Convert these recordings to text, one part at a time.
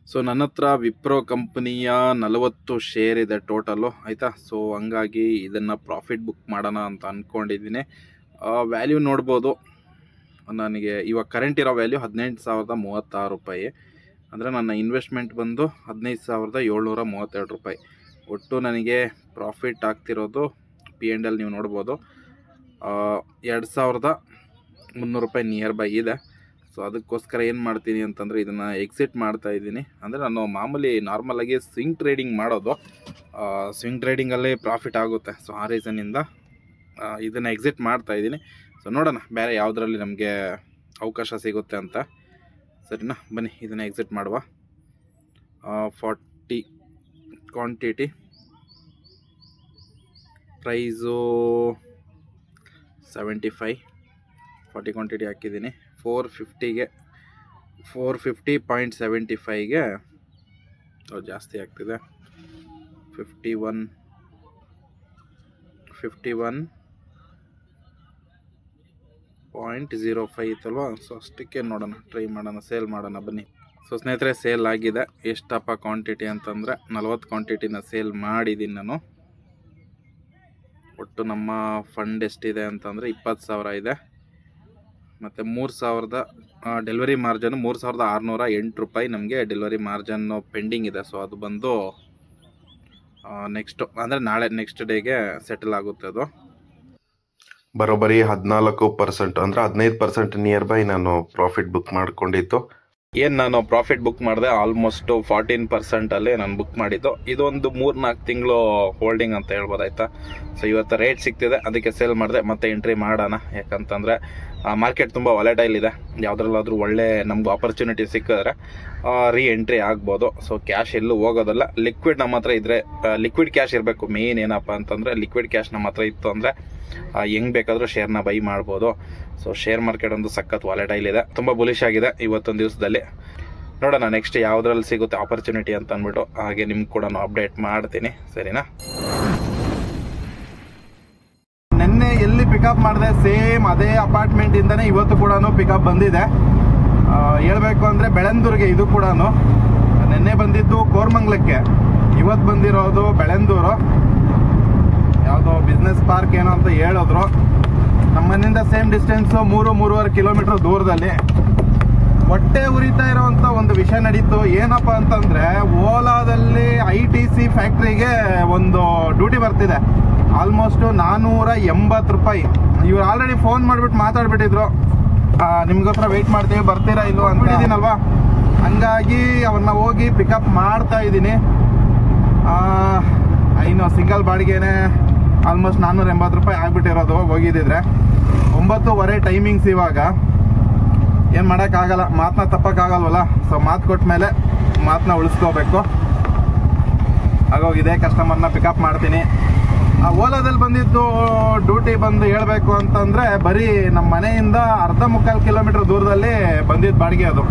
So ನನ್ನ ಹತ್ರ ವಿಪ್ರೋ ಕಂಪನಿಯ 40 ಶೇರ್ ಇದೆ ಟೋಟಲು ಆಯಿತಾ. ಸೊ ಹಂಗಾಗಿ ಇದನ್ನು ಪ್ರಾಫಿಟ್ ಬುಕ್ ಮಾಡೋಣ ಅಂತ ಅಂದ್ಕೊಂಡಿದ್ದೀನಿ. ವ್ಯಾಲ್ಯೂ ನೋಡ್ಬೋದು, ನನಗೆ ಇವಾಗ ಕರೆಂಟ್ ಇರೋ ವ್ಯಾಲ್ಯೂ 18,036 ರೂಪಾಯಿ. ಅಂದರೆ ನನ್ನ ಇನ್ವೆಸ್ಟ್ಮೆಂಟ್ ಬಂದು 15,732 ರೂಪಾಯಿ. ಒಟ್ಟು ನನಗೆ ಪ್ರಾಫಿಟ್ ಆಗ್ತಿರೋದು P&L ನೀವು ನೋಡ್ಬೋದು 2,300 ರೂಪಾಯಿ ನಿಯರ್ ಬೈ ಇದೆ. ಸೊ ಅದಕ್ಕೋಸ್ಕರ ಏನು ಮಾಡ್ತೀನಿ ಅಂತಂದರೆ ಇದನ್ನು ಎಕ್ಸಿಟ್ ಮಾಡ್ತಾ ಇದ್ದೀನಿ. ಅಂದರೆ ನಾನು ಮಾಮೂಲಿ ನಾರ್ಮಲಾಗಿ ಸ್ವಿಂಗ್ ಟ್ರೇಡಿಂಗ್ ಮಾಡೋದು, ಸ್ವಿಂಗ್ ಟ್ರೇಡಿಂಗಲ್ಲಿ ಪ್ರಾಫಿಟ್ ಆಗುತ್ತೆ. ಸೊ ಆ ರೀಸನ್ನಿಂದ ಇದನ್ನು ಎಕ್ಸಿಟ್ ಮಾಡ್ತಾ ಇದ್ದೀನಿ. ಸೊ ನೋಡೋಣ ಬೇರೆ ಯಾವುದರಲ್ಲಿ ನಮಗೆ ಅವಕಾಶ ಸಿಗುತ್ತೆ ಅಂತ. ಸರಿನಾ, ಬನ್ನಿ ಇದನ್ನು ಎಕ್ಸಿಟ್ ಮಾಡುವ. 40 ಕ್ವಾಂಟಿಟಿ, ಪ್ರೈಸು 75, 40 ಕ್ವಾಂಟಿಟಿ ಹಾಕಿದ್ದೀನಿ. 450ಗೆ 450.75ಗೆ ಜಾಸ್ತಿ ಆಗ್ತಿದೆ. 51.05 ಇತ್ತಲ್ವ. ಸೊ ಅಷ್ಟಕ್ಕೆ ನೋಡೋಣ, ಟ್ರೈ ಮಾಡೋಣ, ಸೇಲ್ ಮಾಡೋಣ ಬನ್ನಿ. ಸೊ ಸ್ನೇಹಿತರೆ, ಸೇಲ್ ಆಗಿದೆ. ಎಷ್ಟಪ್ಪ ಕ್ವಾಂಟಿಟಿ ಅಂತಂದರೆ 40 ಕ್ವಾಂಟಿಟಿನ ಸೇಲ್ ಮಾಡಿದ್ದೀನಿ ನಾನು. ಒಟ್ಟು ನಮ್ಮ ಫಂಡ್ ಎಷ್ಟಿದೆ ಅಂತಂದರೆ 20,000 ಇದೆ. ಮತ್ತು 3,000 ಡೆಲಿವರಿ ಮಾರ್ಜನ್ನು 3,608 ರೂಪಾಯಿ ನಮಗೆ ಡೆಲಿವರಿ ಮಾರ್ಜನ್ನು ಪೆಂಡಿಂಗ್ ಇದೆ. ಸೊ ಅದು ಬಂದು ನೆಕ್ಸ್ಟು ಅಂದರೆ ನಾಳೆ ನೆಕ್ಸ್ಟ್ ಡೇಗೆ ಸೆಟಲ್ ಆಗುತ್ತೆ. ಅದು ಬರೋಬ್ಬರಿ 14% ಅಂದರೆ 15% ನಿಯರ್ ಬೈ ನಾನು ಪ್ರಾಫಿಟ್ ಬುಕ್ ಮಾಡ್ಕೊಂಡಿದ್ದು. ಏನು ನಾನು ಪ್ರಾಫಿಟ್ ಬುಕ್ ಮಾಡಿದೆ ಆಲ್ಮೋಸ್ಟು 14% ನಾನು ಬುಕ್ ಮಾಡಿದ್ದು. ಇದೊಂದು 3-4 ತಿಂಗಳು ಹೋಲ್ಡಿಂಗ್ ಅಂತ ಹೇಳ್ಬೋದು ಆಯಿತಾ. ಸೊ ಇವತ್ತು ರೇಟ್ ಸಿಗ್ತಿದೆ, ಅದಕ್ಕೆ ಸೇಲ್ ಮಾಡಿದೆ. ಮತ್ತೆ ಎಂಟ್ರಿ ಮಾಡೋಣ, ಯಾಕಂತಂದರೆ ಮಾರ್ಕೆಟ್ ತುಂಬ ವಾಲೆಟೈಲ್ ಇದೆ. ಯಾವುದ್ರಲ್ಲಾದರೂ ಒಳ್ಳೆ ನಮ್ಗೆ ಆಪರ್ಚುನಿಟಿ ಸಿಕ್ಕಿದ್ರೆ ರೀ ಎಂಟ್ರಿ ಆಗ್ಬೋದು. ಸೊ ಕ್ಯಾಶ್ ಎಲ್ಲೂ ಹೋಗೋದಲ್ಲ, ಲಿಕ್ವಿಡ್ ನಮ್ಮ ಹತ್ರ ಇದ್ದರೆ, ಲಿಕ್ವಿಡ್ ಕ್ಯಾಶ್ ಇರಬೇಕು ಮೇನ್. ಏನಪ್ಪ ಅಂತಂದರೆ ಲಿಕ್ವಿಡ್ ಕ್ಯಾಶ್ ನಮ್ಮ ಹತ್ರ ಇತ್ತು ಅಂದರೆ ಹೆಂಗೆ ಬೇಕಾದರೂ ಶೇರ್ನ ಬೈ ಮಾಡ್ಬೋದು. ಸೊ ಶೇರ್ ಮಾರ್ಕೆಟ್ ಒಂದು ಸಖತ್ ವಾಲೆಟೈಲ್ ಇದೆ, ತುಂಬ ಬುಲಿಶ್ ಆಗಿದೆ ಇವತ್ತೊಂದು ದಿವಸದಲ್ಲಿ. ನೋಡೋಣ ನೆಕ್ಸ್ಟ್ ಯಾವುದ್ರಲ್ಲಿ ಸಿಗುತ್ತೆ ಆಪರ್ಚುನಿಟಿ ಅಂತ ಅಂದ್ಬಿಟ್ಟು ಹಾಗೆ ನಿಮ್ಗೆ ಕೂಡ ಅಪ್ಡೇಟ್ ಮಾಡ್ತೀನಿ. ಸರಿನಾ, ನಿನ್ನೆ ಎಲ್ಲಿ ಪಿಕಪ್ ಮಾಡಿದೆ ಸೇಮ್ ಅದೇ ಅಪಾರ್ಟ್ಮೆಂಟ್ ಇಂದಾನೆ ಇವತ್ತು ಕೂಡ ಪಿಕಪ್ ಬಂದಿದೆ. ಹೇಳ್ಬೇಕು ಅಂದರೆ ಬೆಳೆಂದೂರಿಗೆ. ಇದು ಕೂಡ ನಿನ್ನೆ ಬಂದಿದ್ದು ಕೋರ್ಮಂಗ್ಲಕ್ಕೆ, ಇವತ್ತು ಬಂದಿರೋದು ಬೆಳೆಂದೂರು. ಯಾವುದೋ ಬಿಸ್ನೆಸ್ ಪಾರ್ಕ್ ಏನೋ ಅಂತ ಹೇಳಿದ್ರು. ನಮ್ಮ ಮನೆಯಿಂದ ಸೇಮ್ ಡಿಸ್ಟೆನ್ಸು 3-3.5 ಕಿಲೋಮೀಟರ್ ದೂರದಲ್ಲಿ. ಹೊಟ್ಟೆ ಉರಿತಾ ಇರೋವಂಥ ಒಂದು ವಿಷಯ ನಡೀತು. ಏನಪ್ಪ ಅಂತಂದರೆ ಓಲಾದಲ್ಲಿ ITC ಫ್ಯಾಕ್ಟ್ರಿಗೆ ಒಂದು ಡ್ಯೂಟಿ ಬರ್ತಿದೆ, ಆಲ್ಮೋಸ್ಟು 480 ರೂಪಾಯಿ. ಇವ್ರು ಆಲ್ರೆಡಿ ಫೋನ್ ಮಾಡಿಬಿಟ್ಟು ಮಾತಾಡ್ಬಿಟ್ಟಿದ್ರು, ನಿಮ್ಗೋಸ್ಕರ ವೆಯ್ಟ್ ಮಾಡ್ತೀವಿ, ಬರ್ತೀರಾ ಇಲ್ವೋ ಅಂತ ಹೇಳಿದ್ದೀನಲ್ವಾ. ಹಂಗಾಗಿ ಅವ್ರನ್ನ ಹೋಗಿ ಪಿಕಪ್ ಮಾಡ್ತಾ ಇದ್ದೀನಿ. ಇನ್ನು ಸಿಂಗಲ್ ಬಾಡಿಗೆನೇ ಆಲ್ಮೋಸ್ಟ್ 480 ರೂಪಾಯಿ ಆಗಿಬಿಟ್ಟಿರೋದು ಹೋಗಿದ್ದಿದ್ರೆ. 9:15 ಟೈಮಿಂಗ್ಸ್. ಇವಾಗ ಏನು ಮಾಡೋಕ್ಕಾಗಲ್ಲ, ಮಾತನ್ನ ತಪ್ಪಕ್ಕಾಗಲ್ವಲ್ಲ. ಸೊ ಮಾತು ಕೊಟ್ಟ ಮೇಲೆ ಮಾತನ್ನ ಉಳಿಸ್ಕೋಬೇಕು. ಆಗೋಗಿದೆ, ಕಸ್ಟಮರ್ನ ಪಿಕಪ್ ಮಾಡ್ತೀನಿ. ಓಲಾದಲ್ಲಿ ಬಂದಿದ್ದು ಡ್ಯೂಟಿ ಬಂದು ಹೇಳಬೇಕು ಅಂತಂದರೆ ಬರೀ ನಮ್ಮ ಮನೆಯಿಂದ 1/4 ಕಿಲೋಮೀಟರ್ ದೂರದಲ್ಲಿ ಬಂದಿದ್ದು ಬಾಡಿಗೆ ಅದು.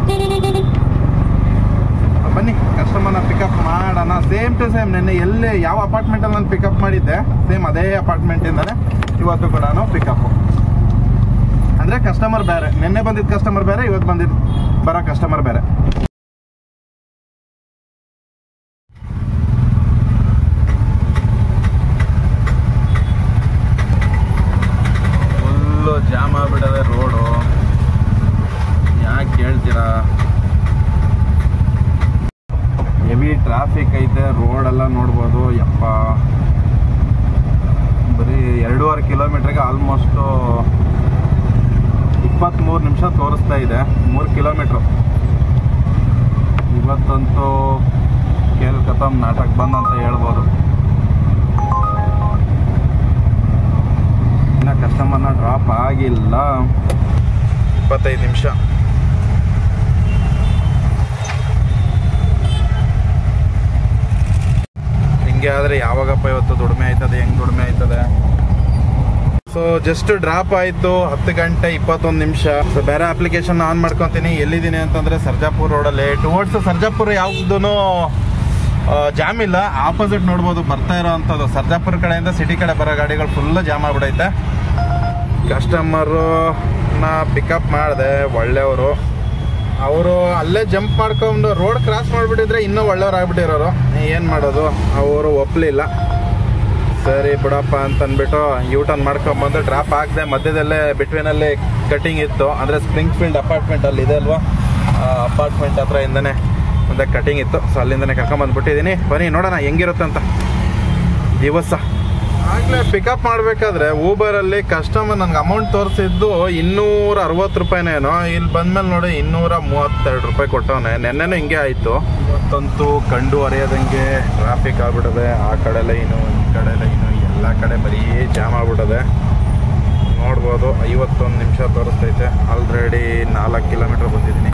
ಬನ್ನಿ ಕಸ್ಟಮರ್ನ ಪಿಕಪ್ ಮಾಡೋಣ. ಸೇಮ್ ಟು ಸೇಮ್ ನೆನ್ನೆ ಎಲ್ಲಿ ಯಾವ ಅಪಾರ್ಟ್ಮೆಂಟಲ್ಲಿ ನಾನು ಪಿಕಪ್ ಮಾಡಿದ್ದೆ ಸೇಮ್ ಅದೇ ಅಪಾರ್ಟ್ಮೆಂಟಿಂದಲೇ ಇವತ್ತು ಕೂಡ ಪಿಕಪ್ಪು. ಅಂದರೆ ಕಸ್ಟಮರ್ ಬೇರೆ, ನಿನ್ನೆ ಬಂದಿದ್ದ ಕಸ್ಟಮರ್ ಬೇರೆ, ಇವತ್ತು ಬರೋ ಕಸ್ಟಮರ್ ಬೇರೆ. ಫುಲ್ಲು ಜಾಮ್ ಆಗಿಬಿಡದೆ ರೋಡು. ಯಾಕೆ ಹೇಳ್ತೀರಾ, ಹೆವಿ ಟ್ರಾಫಿಕ್ ಐತೆ. ರೋಡೆಲ್ಲ ನೋಡ್ಬೋದು. ಯಪ್ಪ, ಬರೀ 2.5 ಕಿಲೋಮೀಟ್ರಿಗೆ ಆಲ್ಮೋಸ್ಟು 23 ನಿಮಿಷ ತೋರಿಸ್ತಾ ಇದೆ. 3 ಕಿಲೋಮೀಟ್ರು. ಇವತ್ತಂತೂ ಕೇಲ್ ಖತಮ್, ನಾಟಕ ಬಂದ್ ಅಂತ ಹೇಳ್ಬೋದು. ಇನ್ನು ಕಸ್ಟಮರ್ನ ಡ್ರಾಪ್ ಆಗಿಲ್ಲ. 25 ನಿಮಿಷ. ಹಿಂಗೆ ಆದರೆ ಯಾವಾಗಪ್ಪ ಇವತ್ತು ದುಡಿಮೆ ಆಯ್ತದೆ, ಹೆಂಗೆ ದುಡಿಮೆ ಆಯ್ತದೆ. ಸೊ ಜಸ್ಟ್ ಡ್ರಾಪ್ ಆಯಿತು 10 ಗಂಟೆ 21 ನಿಮಿಷ. ಸೊ ಬೇರೆ ಅಪ್ಲಿಕೇಶನ್ ಆನ್ ಮಾಡ್ಕೊತೀನಿ. ಎಲ್ಲಿದ್ದೀನಿ ಅಂತಂದರೆ ಸರ್ಜಾಪುರ ರೋಡಲ್ಲಿ. ಟುವರ್ಡ್ಸ್ ಸರ್ಜಾಪುರ ಯಾವುದೂ ಜಾಮ್ ಇಲ್ಲ. ಆಪೋಸಿಟ್ ನೋಡ್ಬೋದು ಬರ್ತಾ ಇರೋ ಅಂಥದ್ದು. ಸರ್ಜಾಪುರ ಕಡೆಯಿಂದ ಸಿಟಿ ಕಡೆ ಬರೋ ಗಾಡಿಗಳು ಫುಲ್ಲು ಜಾಮ್ ಆಗಿಬಿಡೈತೆ. ಕಸ್ಟಮರು ಪಿಕಪ್ ಮಾಡಿದೆ, ಒಳ್ಳೆಯವರು. ಅವರು ಅಲ್ಲೇ ಜಂಪ್ ಮಾಡ್ಕೊಂಡು ರೋಡ್ ಕ್ರಾಸ್ ಮಾಡಿಬಿಟ್ಟಿದ್ರೆ ಇನ್ನೂ ಒಳ್ಳೆಯವ್ರು ಆಗ್ಬಿಟ್ಟಿರೋರು. ಏನು ಮಾಡೋದು, ಅವರು ಒಪ್ಪಲಿಲ್ಲ. ಸರಿ ಬಿಡಪ್ಪ ಅಂತ ಅಂದ್ಬಿಟ್ಟು ಯೂ ಟರ್ನ್ ಮಾಡ್ಕೊಂಬಂದು ಡ್ರಾಪ್ ಹಾಕಿದೆ. ಮಧ್ಯದಲ್ಲೇ ಬಿಟ್ವೀನಲ್ಲಿ ಕಟಿಂಗ್ ಇತ್ತು, ಅಂದರೆ ಸ್ಪ್ರಿಂಗ್ ಫೀಲ್ಡ್ ಅಪಾರ್ಟ್ಮೆಂಟ್ ಅಲ್ಲಿ ಇದೆ ಅಲ್ವಾ, ಅಪಾರ್ಟ್ಮೆಂಟ್ ಹತ್ರ ಇಂದನೇ ಒಂದು ಕಟಿಂಗ್ ಇತ್ತು. ಸೊ ಅಲ್ಲಿಂದನೇ ಕರ್ಕೊಂಬಂದ್ಬಿಟ್ಟಿದ್ದೀನಿ. ಬನ್ನಿ ನೋಡೋಣ ಹೆಂಗಿರುತ್ತೆ ಅಂತ ದಿವಸ. ಆಗಲೇ ಪಿಕಪ್ ಮಾಡಬೇಕಾದ್ರೆ ಊಬರಲ್ಲಿ ಕಸ್ಟಮರ್ ನನಗೆ ಅಮೌಂಟ್ ತೋರಿಸಿದ್ದು 260 ರೂಪಾಯಿನೇನೋ. ಇಲ್ಲಿ ಬಂದಮೇಲೆ ನೋಡಿ 232 ರೂಪಾಯಿ ಕೊಟ್ಟವನೆ. ನೆನ್ನೆನೂ ಹಿಂಗೆ ಆಯಿತು. ಇವತ್ತಂತೂ ಕಂಡು ಅರಿಯೋದಂಗೆ ಟ್ರಾಫಿಕ್ ಆಗ್ಬಿಟ್ಟದೆ. ಆ ಕಡೆ ಲೈನು, ಈ ಕಡೆ ಲೈನು, ಎಲ್ಲ ಕಡೆ ಬರೀ ಜಾಮ್ ಆಗ್ಬಿಟ್ಟದೆ. ನೋಡ್ಬೋದು 51 ನಿಮಿಷ ತೋರಿಸ್ತೈತೆ. ಆಲ್ರೆಡಿ 4 ಕಿಲೋಮೀಟ್ರ್ ಬಂದಿದ್ದೀನಿ.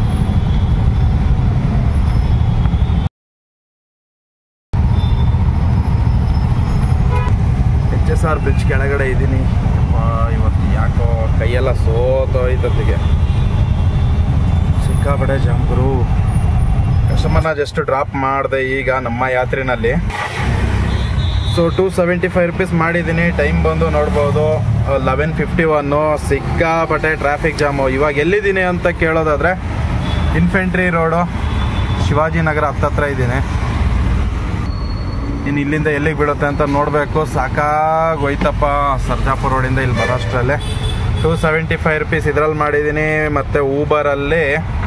SR ಬ್ರಿಡ್ಜ್ ಕೆಳಗಡೆ ಇದ್ದೀನಿ. ಇವತ್ತು ಯಾಕೋ ಕೈಯೆಲ್ಲ ಸೋತೋಯ್ತತ್ತಿಗೆ, ಸಿಕ್ಕಾಪಟ್ಟೆ ಜಂಪರು. ಕಸ್ಟಮರ್ನ ಜಸ್ಟ್ ಡ್ರಾಪ್ ಮಾಡಿದೆ ಈಗ ನಮ್ಮ ಯಾತ್ರೆನಲ್ಲಿ. ಸೊ 275 ರೂಪೀಸ್ ಮಾಡಿದ್ದೀನಿ. ಟೈಮ್ ಬಂದು ನೋಡ್ಬೋದು 11:51. ಸಿಕ್ಕಾಪಟ್ಟೆ ಟ್ರಾಫಿಕ್ ಜಾಮು. ಇವಾಗ ಎಲ್ಲಿದ್ದೀನಿ ಅಂತ ಕೇಳೋದಾದರೆ ಇನ್ಫೆಂಟ್ರಿ ರೋಡು, ಶಿವಾಜಿನಗರ ಹತ್ತತ್ರ ಇದ್ದೀನಿ. ಇನ್ನು ಇಲ್ಲಿಂದ ಎಲ್ಲಿಗೆ ಬೀಳುತ್ತೆ ಅಂತ ನೋಡಬೇಕು. ಸಾಕಾಗೋಯ್ತಪ್ಪ ಸರ್ಜಾಪುರ ರೋಡಿಂದ ಇಲ್ಲಿ ಬರೋಷ್ಟರಲ್ಲೇ. 275 ರೂಪೀಸ್ ಇದರಲ್ಲಿ ಮಾಡಿದ್ದೀನಿ. ಮತ್ತು ಊಬರಲ್ಲಿ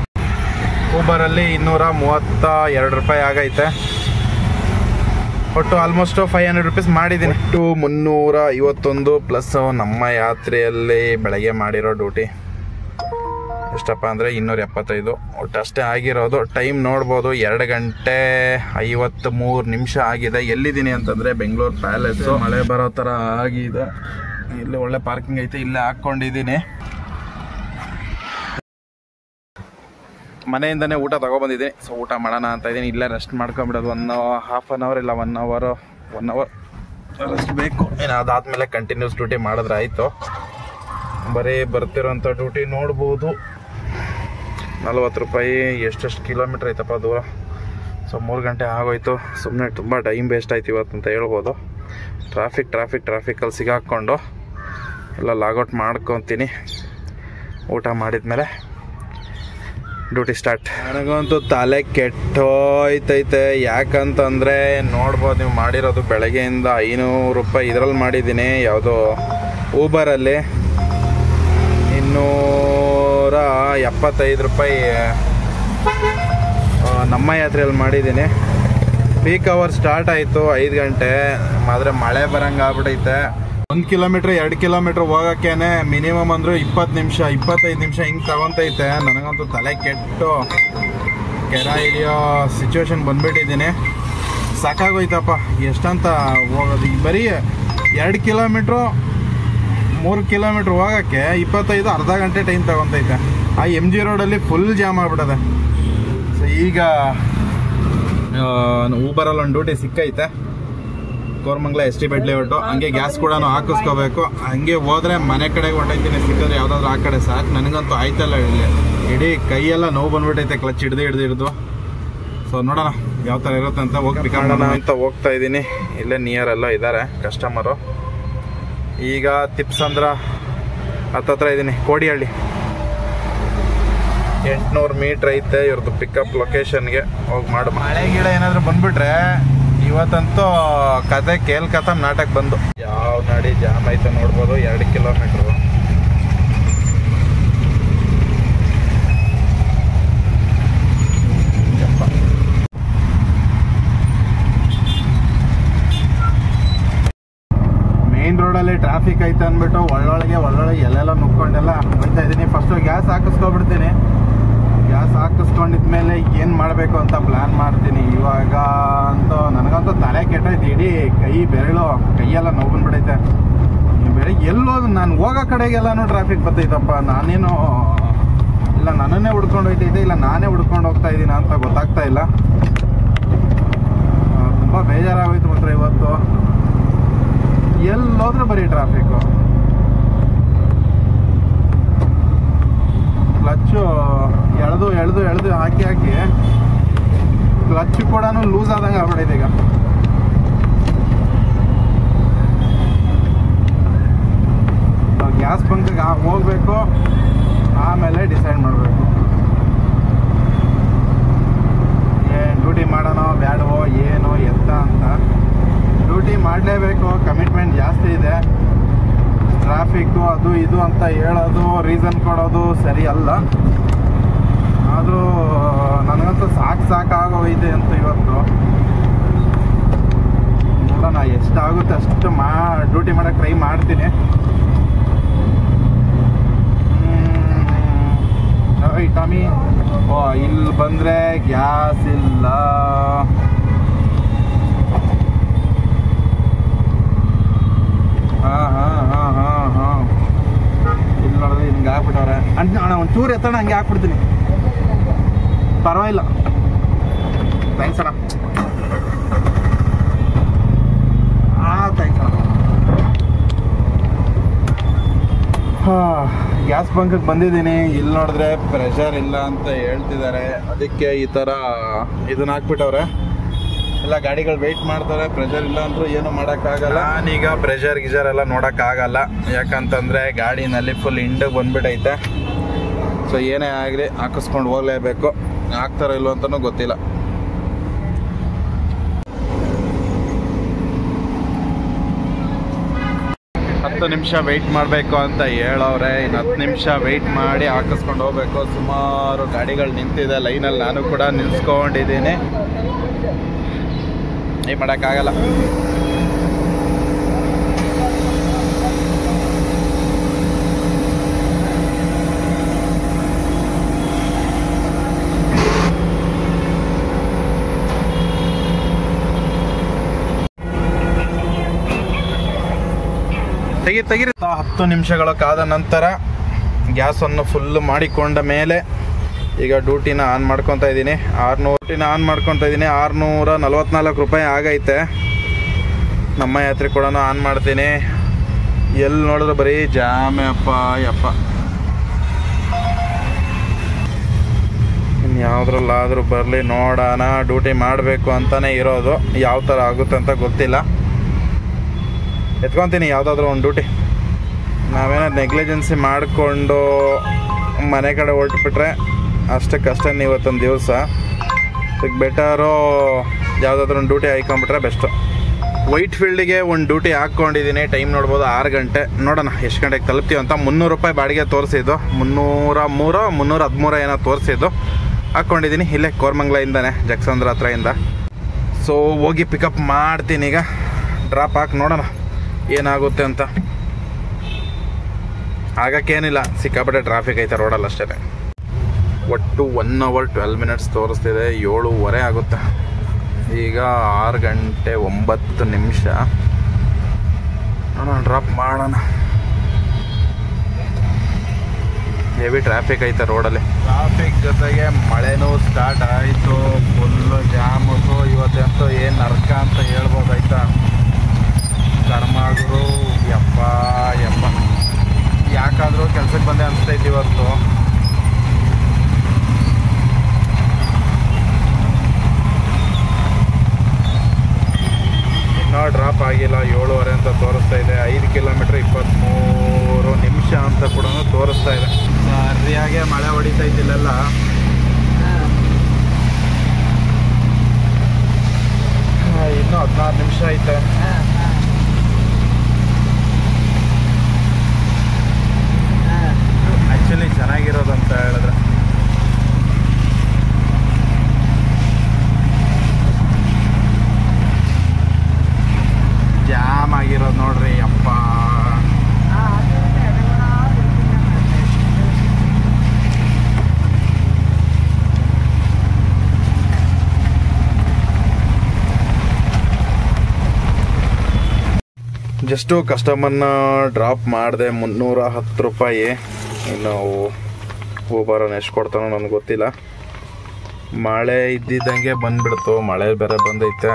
232 ರೂಪಾಯಿ ಆಗೈತೆ. ಒಟ್ಟು ಆಲ್ಮೋಸ್ಟ್ 500 ರೂಪೀಸ್ ಮಾಡಿದ್ದೀನಿ. ಒಟ್ಟು 351 ಪ್ಲಸ್ ನಮ್ಮ ಯಾತ್ರೆಯಲ್ಲಿ ಬೆಳಗ್ಗೆ ಮಾಡಿರೋ ಡ್ಯೂಟಿ ಎಷ್ಟಪ್ಪ ಅಂದರೆ 275. ಒಟ್ಟು ಅಷ್ಟೇ ಆಗಿರೋದು. ಟೈಮ್ ನೋಡ್ಬೋದು 2 ಗಂಟೆ 53 ನಿಮಿಷ ಆಗಿದೆ. ಎಲ್ಲಿದ್ದೀನಿ ಅಂತಂದರೆ ಬೆಂಗಳೂರು ಪ್ಯಾಲೇಸು. ಮಳೆ ಬರೋ ಥರ ಆಗಿದೆ. ಇಲ್ಲಿ ಒಳ್ಳೆ ಪಾರ್ಕಿಂಗ್ ಐತೆ, ಇಲ್ಲೇ ಹಾಕ್ಕೊಂಡಿದ್ದೀನಿ. ಮನೆಯಿಂದನೇ ಊಟ ತಗೊಬಂದಿದ್ದೀನಿ. ಸೊ ಊಟ ಮಾಡೋಣ ಅಂತ ಇದ್ದೀನಿ. ಇಲ್ಲೇ ರೆಸ್ಟ್ ಮಾಡ್ಕೊಂಬಿಡೋದು. 1.5 ಅವರ್ ಇಲ್ಲ 1 ಅವರ್ ರೆಸ್ಟ್ ಬೇಕು. ಇನ್ನು ಅದಾದಮೇಲೆ ಕಂಟಿನ್ಯೂಸ್ ಡ್ಯೂಟಿ ಮಾಡಿದ್ರೆ ಆಯಿತು. ಬರೀ ಬರ್ತಿರೋಂಥ ಡ್ಯೂಟಿ ನೋಡ್ಬೋದು. 40 ರೂಪಾಯಿ. ಎಷ್ಟೆಷ್ಟು ಕಿಲೋಮೀಟ್ರ್ ಐತಪ್ಪ ದೂರ. ಸೊ 3 ಗಂಟೆ ಆಗೋಯ್ತು. ಸುಮ್ಮನೆ ತುಂಬ ಟೈಮ್ ವೇಸ್ಟ್ ಆಯ್ತು ಇವತ್ತು ಅಂತ ಹೇಳ್ಬೋದು. ಟ್ರಾಫಿಕಲ್ಲಿ ಸಿಗಾಕ್ಕೊಂಡು ಎಲ್ಲ ಲಾಗೌಟ್ ಮಾಡ್ಕೊತೀನಿ. ಊಟ ಮಾಡಿದ್ಮೇಲೆ ಡ್ಯೂಟಿ ಸ್ಟಾರ್ಟ್. ನನಗಂತೂ ತಲೆ ಕೆಟ್ಟೋಯ್ತೈತೆ. ಯಾಕಂತಂದರೆ ನೋಡ್ಬೋದು ನೀವು, ಮಾಡಿರೋದು ಬೆಳಗ್ಗೆಯಿಂದ 500 ರೂಪಾಯಿ ಇದರಲ್ಲಿ ಮಾಡಿದ್ದೀನಿ. ಯಾವುದೋ ಊಬರಲ್ಲಿ 275 ರೂಪಾಯಿ ನಮ್ಮ ಯಾತ್ರೆಯಲ್ಲಿ ಮಾಡಿದ್ದೀನಿ. ಪೀಕ್ ಅವರ್ ಸ್ಟಾರ್ಟ್ ಆಯಿತು 5 ಗಂಟೆ. ಆದರೆ ಮಳೆ ಬರಂಗೆ ಆಗ್ಬಿಟ್ಟೈತೆ. 1 ಕಿಲೋಮೀಟ್ರ್ 2 ಕಿಲೋಮೀಟ್ರ್ ಹೋಗೋಕ್ಕೇನೆ ಮಿನಿಮಮ್ ಅಂದರೂ 20 ನಿಮಿಷ 25 ನಿಮಿಷ ಹಿಂಗೆ ತಗೊತೈತೆ. ನನಗಂತೂ ತಲೆ ಕೆಟ್ಟು ಕೆರ ಹಿಡಿಯೋ ಸಿಚುವೇಶನ್ ಬಂದುಬಿಟ್ಟಿದ್ದೀನಿ. ಸಾಕಾಗೋಯ್ತಪ್ಪ. ಎಷ್ಟಂತ ಹೋಗೋದು. ಬರೀ 2 ಕಿಲೋಮೀಟ್ರು 3 ಕಿಲೋಮೀಟ್ರ್ ಹೋಗೋಕ್ಕೆ 25 ಅರ್ಧ ಗಂಟೆ ಟೈಮ್ ತಗೊತೈತೆ. ಆ MG ರೋಡಲ್ಲಿ ಫುಲ್ ಜಾಮ್ ಆಗ್ಬಿಟ್ಟದೆ. ಸೊ ಈಗ ಊಬರಲ್ಲಿ ಒಂದು ಡ್ಯೂಟಿ ಸಿಕ್ಕೈತೆ. Koramangala ST bed layout. ಹಂಗೆ ಗ್ಯಾಸ್ ಕೂಡ ಹಾಕಿಸ್ಕೋಬೇಕು. ಹಂಗೆ ಹೋದರೆ ಮನೆ ಕಡೆಗೆ ಹೊಂಟೈತೀನಿ. ಸಿಕ್ಕಿದ್ರೆ ಯಾವುದಾದ್ರೂ ಆ ಕಡೆ ಸಾಕು. ನನಗಂತೂ ಆಯ್ತಲ್ಲ, ಇಲ್ಲಿ ಇಡೀ ಕೈಯೆಲ್ಲ ನೋವು ಬಂದ್ಬಿಟ್ಟೈತೆ ಕ್ಲಚ್ ಹಿಡ್ದು. ಸೊ ನೋಡೋಣ ಯಾವ ಥರ ಇರುತ್ತೆ ಅಂತ. ಹೋಗಿ ಪಿಕ್ ಮಾಡೋಣ ಅಂತ ಹೋಗ್ತಾ ಇದ್ದೀನಿ. ಇಲ್ಲೇ ನಿಯರ್ ಎಲ್ಲ ಇದ್ದಾರೆ ಕಸ್ಟಮರು. ಈಗ ತಿಪ್ಸಂದ್ರ ಹತ್ತತ್ರ ಇದ್ದೀನಿ. ಕೋಡಿಹಳ್ಳಿ 800 ಮೀಟ್ರ್ ಐತೆ ಇವ್ರದ್ದು ಪಿಕಪ್ ಲೊಕೇಶನ್ಗೆ. ಹೋಗಿ ಮಾಡು. ಮಳೆ ಗಿಡ ಏನಾದರೂ ಬಂದ್ಬಿಟ್ರೆ ಇವತ್ತಂತೂ ಕತೆ ಕೇಲ್ಕತ್ತಮ್ ನಾಟಕ ಬಂದು. ಯಾವ ನಾಡಿ ಜಾಮ್ ಐತೆ ನೋಡ್ಬೋದು. 2 ಕಿಲೋಮೀಟ್ರು. ಮೇನ್ ರೋಡಲ್ಲಿ ಟ್ರಾಫಿಕ್ ಐತೆ ಅಂದ್ಬಿಟ್ಟು ಒಳ್ಳೊಳಗೆ ಎಲ್ಲೆಲ್ಲ ನುಕ್ಕೊಂಡೆಲ್ಲ ಹೋಗ್ತಾ ಇದ್ದೀನಿ. ಫಸ್ಟು ಗ್ಯಾಸ್ ಹಾಕಿಸ್ಕೊಬಿಡ್ತೀನಿ. ಗ್ಯಾಸ್ ಹಾಕಿಸ್ಕೊಂಡಿದ್ಮೇಲೆ ಏನು ಮಾಡಬೇಕು ಅಂತ ಪ್ಲ್ಯಾನ್ ಮಾಡ್ತೀನಿ. ಇವಾಗ ಅಂತೂ ನನಗಂತೂ ತಲೆ ಕೆಟ್ಟೈತೆ. ಇಡೀ ಕೈಯೆಲ್ಲ ನೋವು ಬಂದ್ಬಿಡೈತೆ. ಬೆಳಿಗ್ಗೆ ಎಲ್ಲೋದು ನಾನು ಹೋಗೋ ಕಡೆಗೆಲ್ಲನೂ ಟ್ರಾಫಿಕ್ ಬರ್ತೈತಪ್ಪ. ನಾನೇನು ಇಲ್ಲ ನನ್ನನ್ನೇ ಹುಡ್ಕೊಂಡು ಹೋಗ್ತೈತೆ, ಇಲ್ಲ ನಾನೇ ಹುಡ್ಕೊಂಡು ಹೋಗ್ತಾ ಇದ್ದೀನ ಅಂತ ಗೊತ್ತಾಗ್ತಾ ಇಲ್ಲ. ತುಂಬ ಬೇಜಾರಾಗೋಯ್ತು ಮಾತ್ರ ಇವತ್ತು. ಎಲ್ಲೋದ್ರೂ ಬರೀ ಟ್ರಾಫಿಕ್ಕು. ಕ್ಲಚ್ಚು ಎಳೆದು ಹಾಕಿ ಕ್ಲಚ್ ಕೂಡ ಲೂಸ್ ಆದಂಗೆ ಆಗ್ಬಿಡೈತೆ ಈಗ. ಗ್ಯಾಸ್ ಬಂಕ್ಗೆ ಹೋಗ್ಬೇಕು, ಆಮೇಲೆ ಡಿಸೈಡ್ ಮಾಡಬೇಕು. ಟ್ರಾಫಿಕ್ಕು ಅದು ಇದು ಅಂತ ಹೇಳೋದು, ರೀಸನ್ ಕೊಡೋದು ಸರಿ ಅಲ್ಲ. ಆದರೂ ನನಗಂತೂ ಸಾಕಾಗೋಗಿದೆ ಅಂತ ಇವತ್ತು. ನೋಡೋಣ ಎಷ್ಟಾಗುತ್ತೆ ಅಷ್ಟು ಡ್ಯೂಟಿ ಮಾಡೋಕ್ಕೆ ಟ್ರೈ ಮಾಡ್ತೀನಿ. ಟಾಮಿ, ಓ ಇಲ್ಲಿ ಬಂದರೆ ಗ್ಯಾಸ್ ಇಲ್ಲ. ಹಾಂ ಇಲ್ಲಿ ನೋಡಿದ್ರೆ ಹಿಂಗೆ ಹಾಕ್ಬಿಟ್ಟವ್ರೆ. ಅಣ್ಣ ಒಂಚೂರು ಎತ್ತೋಣ, ಹಂಗೆ ಹಾಕ್ಬಿಡ್ತೀನಿ, ಪರವಾಗಿಲ್ಲ. ಥ್ಯಾಂಕ್ಸ್ ಅಣ್ಣ. ಥ್ಯಾಂಕ್ಸ್ ಅಣ್ಣ. ಗ್ಯಾಸ್ ಬಂಕಿಗೆ ಬಂದಿದ್ದೀನಿ. ಇಲ್ಲಿ ನೋಡಿದ್ರೆ ಪ್ರೆಷರ್ ಇಲ್ಲ ಅಂತ ಹೇಳ್ತಿದ್ದಾರೆ. ಅದಕ್ಕೆ ಈ ಥರ ಇದನ್ನ ಹಾಕ್ಬಿಟ್ಟವ್ರೆ. ಎಲ್ಲ ಗಾಡಿಗಳು ವೆಯ್ಟ್ ಮಾಡ್ತಾರೆ. ಪ್ರೆಷರ್ ಇಲ್ಲ ಅಂದ್ರೂ ಏನು ಮಾಡೋಕ್ಕಾಗಲ್ಲ. ನಾನೀಗ ಪ್ರೆಷರ್ ಗಿಜರ್ ಎಲ್ಲ ನೋಡೋಕ್ಕಾಗಲ್ಲ, ಯಾಕಂತಂದರೆ ಗಾಡಿನಲ್ಲಿ ಫುಲ್ ಹಿಂಡಿಗೆ ಬಂದ್ಬಿಟ್ಟೈತೆ. ಸೊ ಏನೇ ಆಗಲಿ ಹಾಕಿಸ್ಕೊಂಡು ಹೋಗಲೇಬೇಕು. ಹಾಕ್ತಾರೋ ಇಲ್ಲೋ ಅಂತಲೂ ಗೊತ್ತಿಲ್ಲ. ಹತ್ತು ನಿಮಿಷ ವೆಯ್ಟ್ ಮಾಡಬೇಕು ಅಂತ ಹೇಳವ್ರೆ. ಇನ್ನು 10 ನಿಮಿಷ ವೆಯ್ಟ್ ಮಾಡಿ ಹಾಕಿಸ್ಕೊಂಡು ಹೋಗ್ಬೇಕು. ಸುಮಾರು ಗಾಡಿಗಳು ನಿಂತಿದೆ ಲೈನಲ್ಲಿ. ನಾನು ಕೂಡ ನಿಲ್ಸ್ಕೊಂಡಿದ್ದೀನಿ. ಏನು ಮಾಡೋಕ್ಕಾಗಲ್ಲ. ತೆಗಿರಿ. 10 ನಿಮಿಷಗಳ ಕಾದ ನಂತರ ಗ್ಯಾಸನ್ನು ಫುಲ್ ಮಾಡಿಕೊಂಡ ಮೇಲೆ ಈಗ ಡ್ಯೂಟಿನ ಆನ್ ಮಾಡ್ಕೊತಾ ಇದ್ದೀನಿ. 644 ರೂಪಾಯಿ ಆಗೈತೆ. ನಮ್ಮ ಯಾತ್ರೆ ಕೂಡ ಆನ್ ಮಾಡ್ತೀನಿ. ಎಲ್ಲಿ ನೋಡಿದ್ರು ಬರೀ ಜಾಮೆ ಅಪ್ಪ. ಇನ್ಯಾವುದ್ರಲ್ಲಾದರೂ ಬರಲಿ ನೋಡೋಣ. ಡ್ಯೂಟಿ ಮಾಡಬೇಕು ಅಂತಲೇ ಇರೋದು. ಯಾವ ಥರ ಆಗುತ್ತೆ ಅಂತ ಗೊತ್ತಿಲ್ಲ. ಎತ್ಕೊತೀನಿ ಯಾವುದಾದ್ರೂ ಒಂದು ಡ್ಯೂಟಿ. ನಾವೇನಾದ್ರು ನೆಗ್ಲಿಜೆನ್ಸಿ ಮಾಡಿಕೊಂಡು ಮನೆ ಕಡೆ ಹೊರಟುಬಿಟ್ರೆ ಅಷ್ಟಕ್ಕಷ್ಟೇ ಇವತ್ತೊಂದು ದಿವಸ. ಈಗ ಬೆಟರು ಯಾವುದಾದ್ರೂ ಒಂದು ಡ್ಯೂಟಿ ಹಾಕೊಂಡ್ಬಿಟ್ರೆ ಬೆಸ್ಟು. ವೈಟ್ ಫೀಲ್ಡಿಗೆ ಒಂದು ಡ್ಯೂಟಿ ಹಾಕ್ಕೊಂಡಿದ್ದೀನಿ. ಟೈಮ್ ನೋಡ್ಬೋದು 6 ಗಂಟೆ. ನೋಡೋಣ ಎಷ್ಟು ಗಂಟೆಗೆ ತಲುಪ್ತೀವಿ ಅಂತ. 300 ರೂಪಾಯಿ ಬಾಡಿಗೆ ತೋರಿಸಿದ್ದು. 313 ಏನೋ ತೋರಿಸಿದ್ದು. ಹಾಕ್ಕೊಂಡಿದ್ದೀನಿ ಇಲ್ಲೇ ಕೋರಮಂಗ್ಲದಿಂದನೇ, ಜಕ್ಸಂದ್ರ ಹತ್ರದಿಂದ. ಸೊ ಹೋಗಿ ಪಿಕಪ್ ಮಾಡ್ತೀನಿ. ಈಗ ಡ್ರಾಪ್ ಹಾಕಿ ನೋಡೋಣ ಏನಾಗುತ್ತೆ ಅಂತ. ಆಗಕ್ಕೇನಿಲ್ಲ, ಸಿಕ್ಕಾಪಟ್ಟೆ ಟ್ರಾಫಿಕ್ ಐತೆ ರೋಡಲ್ಲಿ ಅಷ್ಟೇ. ಒಟ್ಟು 1 hour 12 minutes ತೋರಿಸ್ತಿದೆ. 7:30 ಆಗುತ್ತೆ. ಈಗ 6 ಗಂಟೆ 9 ನಿಮಿಷ. ನೋಡೋಣ ಡ್ರಾಪ್ ಮಾಡೋಣ. ಹೆವಿ ಟ್ರಾಫಿಕ್ ಐತೆ ರೋಡಲ್ಲಿ. ಟ್ರಾಫಿಕ್ ಜೊತೆಗೆ ಮಳೆನೂ ಸ್ಟಾರ್ಟ್ ಆಯಿತು. Full jam. ಇವತ್ತಂತೂ ಏನು ನರ್ಕ ಅಂತ ಹೇಳ್ಬೋದಾಯ್ತಾ. ಕರ್ಮಾಗುರು ಯಪ್ಪ. ಯಾಕಾದರೂ ಕೆಲ್ಸಕ್ಕೆ ಬಂದೆ ಅನಿಸ್ತೈತಿ ಇವತ್ತು. ಇನ್ನೂ ಡ್ರಾಪ್ ಆಗಿಲ್ಲ. 7:30 ಅಂತ ತೋರಿಸ್ತಾ ಇದೆ. 5 ಕಿಲೋಮೀಟ್ರ್ 23 ನಿಮಿಷ ಅಂತ ಕೂಡ ತೋರಿಸ್ತಾ ಇದೆ. ಸರಿಯಾಗಿ ಮಳೆ ಹೊಡಿತಾ ಇದ್ದಿಲ್ಲೆಲ್ಲ. ಇನ್ನೂ 16 ನಿಮಿಷ ಐತೆ. ಆ್ಯಕ್ಚುಲಿ ಚೆನ್ನಾಗಿರೋದು ಅಂತ ಹೇಳಿದ್ರೆ ಜಾಮ್ ಆಗಿರೋದು ನೋಡ್ರಿ ಅಪ್ಪ. ಜಸ್ಟು ಕಸ್ಟಮರ್ನ ಡ್ರಾಪ್ ಮಾಡಿದೆ. 310 ರೂಪಾಯಿ. ಇನ್ನು ಊಬರನ್ನು ಎಷ್ಟು ಕೊಡ್ತಾನೋ ನನಗೆ ಗೊತ್ತಿಲ್ಲ. ಮಳೆ ಇದ್ದಿದ್ದಂಗೆ ಬಂದ್ಬಿಡ್ತು. ಮಳೆ ಬೇರೆ ಬಂದೈತೆ.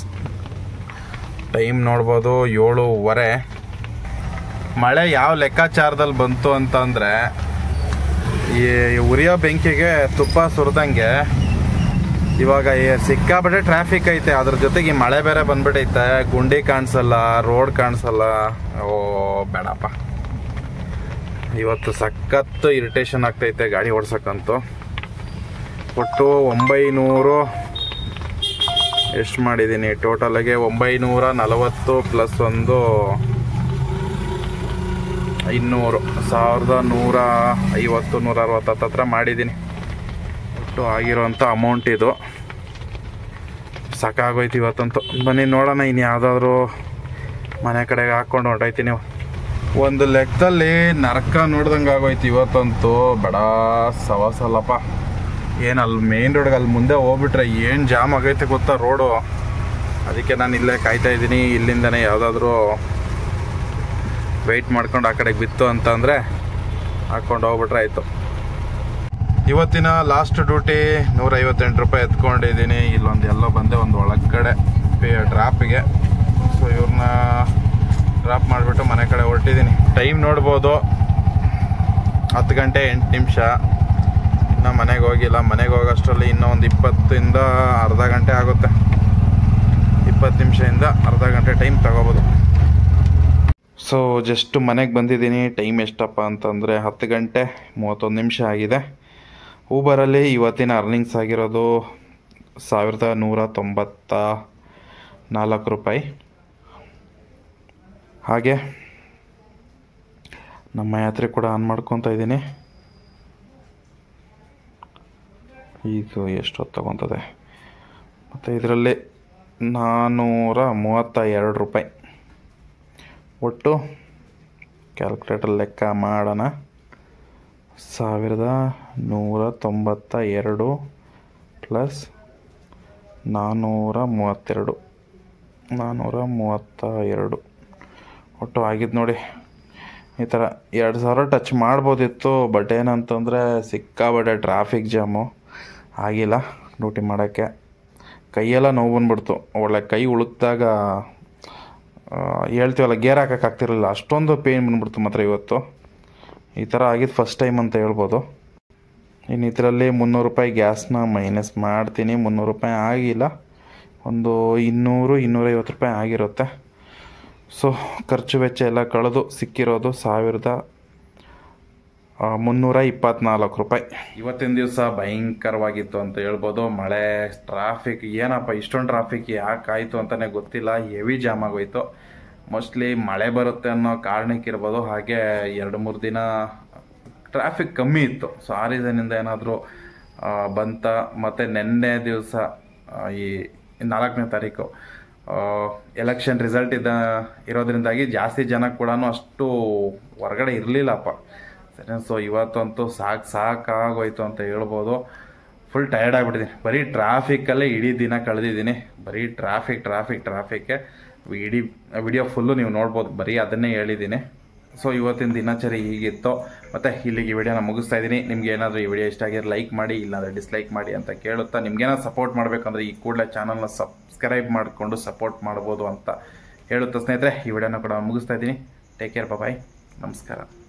ಟೈಮ್ ನೋಡ್ಬೋದು 7:30. ಮಳೆ ಯಾವ ಲೆಕ್ಕಾಚಾರದಲ್ಲಿ ಬಂತು ಅಂತಂದರೆ, ಈ ಉರಿಯೋ ಬೆಂಕಿಗೆ ತುಪ್ಪ ಸುರಿದಂಗೆ ಇವಾಗ ಸಿಕ್ಕಾಪಟ್ಟೆ ಟ್ರಾಫಿಕ್ ಐತೆ. ಅದ್ರ ಜೊತೆಗೆ ಮಳೆ ಬೇರೆ ಬಂದ್ಬಿಟ್ಟೈತೆ. ಗುಂಡಿ ಕಾಣಿಸಲ್ಲ, ರೋಡ್ ಕಾಣಿಸಲ್ಲ. ಓ ಬೇಡಪ್ಪ, ಇವತ್ತು ಸಖತ್ತು ಇರಿಟೇಷನ್ ಆಗ್ತೈತೆ ಗಾಡಿ ಓಡ್ಸಕ್ಕಂತೂ. ಒಟ್ಟು 900 ಎಷ್ಟು ಮಾಡಿದ್ದೀನಿ ಟೋಟಲಾಗೆ? 940 ಪ್ಲಸ್ ಒಂದು 1150 160 ಹತ್ರ ಮಾಡಿದ್ದೀನಿ. ಒಟ್ಟು ಆಗಿರೋಂಥ ಅಮೌಂಟ್ ಇದು. ಸಾಕಾಗೋಯ್ತು ಇವತ್ತಂತೂ. ಬನ್ನಿ ನೋಡೋಣ ಇನ್ನು ಯಾವುದಾದ್ರೂ ಮನೆ ಕಡೆಗೆ ಹಾಕ್ಕೊಂಡು ಹೊರಟೋಯ್ತೀನಿ. ಒಂದು ಲೆಕ್ಕದಲ್ಲಿ ನರಕ ನೋಡ್ದಂಗೆ ಆಗೋಯ್ತು ಇವತ್ತಂತೂ. ಬಡ ಸವಾಸಲ್ಲಪ್ಪ. ಏನು ಅಲ್ಲಿ ಮೇನ್ ರೋಡ್ಗೆ ಅಲ್ಲಿ ಮುಂದೆ ಹೋಗ್ಬಿಟ್ರೆ ಏನು ಜಾಮ್ ಆಗೈತೆ ಗೊತ್ತಾ ರೋಡು. ಅದಕ್ಕೆ ನಾನು ಇಲ್ಲೇ ಕಾಯ್ತಾ ಇದ್ದೀನಿ. ಇಲ್ಲಿಂದನೇ ಯಾವುದಾದ್ರೂ ವೆಯ್ಟ್ ಮಾಡ್ಕೊಂಡು ಆ ಕಡೆಗೆ ಬಿತ್ತು ಅಂತಂದರೆ ಹಾಕ್ಕೊಂಡು ಹೋಗ್ಬಿಟ್ರೆ ಆಯಿತು. ಇವತ್ತಿನ ಲಾಸ್ಟ್ ಡ್ಯೂಟಿ 158 ರೂಪಾಯಿ ಎತ್ಕೊಂಡಿದ್ದೀನಿ. ಇಲ್ಲೊಂದು ಎಲ್ಲೋ ಬಂದೆ ಒಂದು ಒಳಗಡೆ ಡ್ರಾಪಿಗೆ. ಸೊ ಇವ್ರನ್ನ ಡ್ರಾಪ್ ಮಾಡಿಬಿಟ್ಟು ಮನೆ ಕಡೆ ಹೊರಟಿದ್ದೀನಿ. ಟೈಮ್ ನೋಡ್ಬೋದು 10 ಗಂಟೆ 8 ನಿಮಿಷ. ಇನ್ನೂ ಮನೆಗೆ ಹೋಗಿಲ್ಲ. ಮನೆಗೆ ಹೋಗೋಷ್ಟರಲ್ಲಿ ಇನ್ನೂ ಒಂದು 20 ಅರ್ಧ ಗಂಟೆ ಆಗುತ್ತೆ. 20 ನಿಮಿಷದಿಂದ ಅರ್ಧ ಗಂಟೆ ಟೈಮ್ ತಗೋಬೋದು. ಸೊ ಜಸ್ಟ್ ಮನೆಗೆ ಬಂದಿದ್ದೀನಿ. ಟೈಮ್ ಎಷ್ಟಪ್ಪ ಅಂತಂದರೆ 10 ಗಂಟೆ 31 ನಿಮಿಷ ಆಗಿದೆ. ಊಬರಲ್ಲಿ ಇವತ್ತಿನ ಅರ್ನಿಂಗ್ಸ್ ಆಗಿರೋದು 1194 ರೂಪಾಯಿ. ಹಾಗೆ ನಮ್ಮ ಯಾತ್ರೆ ಕೂಡ ಆನ್ ಮಾಡ್ಕೊತಾ ಇದ್ದೀನಿ. ಇದು ಎಷ್ಟೊತ್ತು ತಗೊತದೆ. ಮತ್ತು ಇದರಲ್ಲಿ 432 ರೂಪಾಯಿ. ಒಟ್ಟು ಕ್ಯಾಲ್ಕುಲೇಟರ್ ಲೆಕ್ಕ ಮಾಡೋಣ. 1192 ಪ್ಲಸ್ 432 ಒಟ್ಟು ಆಗಿದ್ದು ನೋಡಿ. ಈ ಥರ 2000 ಟಚ್ ಮಾಡ್ಬೋದಿತ್ತು. ಬಟ್ ಏನಂತಂದರೆ ಸಿಕ್ಕಾಬಟ್ಟೆ ಟ್ರಾಫಿಕ್ ಜಾಮು. ಆಗಿಲ್ಲ ಡ್ಯೂಟಿ ಮಾಡೋಕ್ಕೆ. ಕೈಯೆಲ್ಲ ನೋವು ಬಂದ್ಬಿಡ್ತು. ಒಳ್ಳೆ ಕೈ ಉಳುಕಿದಾಗ ಹೇಳ್ತೀವಲ್ಲ ಗೇರ್ ಹಾಕೋಕ್ಕಾಗ್ತಿರಲಿಲ್ಲ. ಅಷ್ಟೊಂದು ಪೇಯ್ನ್ ಬಂದ್ಬಿಡ್ತು ಮಾತ್ರ ಇವತ್ತು. ಈ ಥರ ಆಗಿದ್ದು ಫಸ್ಟ್ ಟೈಮ್ ಅಂತ ಹೇಳ್ಬೋದು. ಇನ್ನು ಇದರಲ್ಲಿ 300 ರೂಪಾಯಿ ಗ್ಯಾಸ್ನ ಮೈನಸ್ ಮಾಡ್ತೀನಿ. 300 ರೂಪಾಯಿ ಆಗಿಲ್ಲ, ಒಂದು 200-250 ರೂಪಾಯಿ ಆಗಿರುತ್ತೆ. ಸೊ ಖರ್ಚು ವೆಚ್ಚ ಎಲ್ಲ ಕಳೆದು ಸಿಕ್ಕಿರೋದು 1324 ರೂಪಾಯಿ. ಇವತ್ತಿನ ದಿವಸ ಭಯಂಕರವಾಗಿತ್ತು ಅಂತ ಹೇಳ್ಬೋದು. ಮಳೆ, ಟ್ರಾಫಿಕ್, ಏನಪ್ಪ ಇಷ್ಟೊಂದು ಟ್ರಾಫಿಕ್ ಯಾಕಾಯಿತು ಅಂತಲೇ ಗೊತ್ತಿಲ್ಲ. ಹೆವಿ ಜಾಮ್ ಆಗೋಯ್ತು. ಮೋಸ್ಟ್ಲಿ ಮಳೆ ಬರುತ್ತೆ ಅನ್ನೋ ಕಾರಣಕ್ಕಿರ್ಬೋದು. ಹಾಗೆ 2-3 ದಿನ ಟ್ರಾಫಿಕ್ ಕಮ್ಮಿ ಇತ್ತು. ಸೊ ಆ ರೀಸನಿಂದ ಏನಾದರೂ ಬಂತ. ಮತ್ತು ನಿನ್ನೆ ದಿವಸ ಈ 4ನೇ ತಾರೀಕು ಎಲೆಕ್ಷನ್ ರಿಸಲ್ಟ್ ಇರೋದ್ರಿಂದಾಗಿ ಜಾಸ್ತಿ ಜನ ಕೂಡ ಅಷ್ಟು ಹೊರಗಡೆ ಇರಲಿಲ್ಲಪ್ಪ. ಸರಿ. ಸೊ ಇವತ್ತಂತೂ ಸಾಕಾಗೋಯ್ತು ಅಂತ ಹೇಳ್ಬೋದು. ಫುಲ್ ಟಯರ್ಡ್ ಆಗಿಬಿಟ್ಟಿದ್ದೀನಿ. ಬರೀ ಟ್ರಾಫಿಕ್ಕಲ್ಲೇ ಇಡೀ ದಿನ ಕಳೆದಿದ್ದೀನಿ. ಬರೀ ಟ್ರಾಫಿಕ್ಕೆ ಇಡೀ ವಿಡಿಯೋ ಫುಲ್ಲು ನೀವು ನೋಡ್ಬೋದು. ಬರೀ ಅದನ್ನೇ ಹೇಳಿದ್ದೀನಿ. ಸೊ ಇವತ್ತಿನ ದಿನಚರಿ ಹೀಗಿತ್ತು. ಮತ್ತು ಇಲ್ಲಿಗೆ ಈ ವಿಡಿಯೋನ ಮುಗಿಸ್ತಾ ಇದ್ದೀನಿ. ನಿಮ್ಗೆ ಏನಾದರೂ ಈ ವಿಡಿಯೋ ಇಷ್ಟ ಆಗಿದ್ರೆ ಲೈಕ್ ಮಾಡಿ, ಇಲ್ಲಾಂದರೆ ಡಿಸ್ಲೈಕ್ ಮಾಡಿ ಅಂತ ಕೇಳುತ್ತಾ, ನಿಮ್ಗೇನಾದ್ರು ಸಪೋರ್ಟ್ ಮಾಡಬೇಕಂದ್ರೆ ಈ ಕೂಡಲೇ ಚಾನಲ್ನ ಸಬ್ಸ್ಕ್ರೈಬ್ ಮಾಡಿಕೊಂಡು ಸಪೋರ್ಟ್ ಮಾಡ್ಬೋದು ಅಂತ ಹೇಳುತ್ತಾ ಸ್ನೇಹಿತರೆ ಈ ವಿಡಿಯೋನ ಕೂಡ ಮುಗಿಸ್ತಾ ಇದ್ದೀನಿ. ಟೇಕ್ ಕೇರ್, ಬಾಯ್, ನಮಸ್ಕಾರ.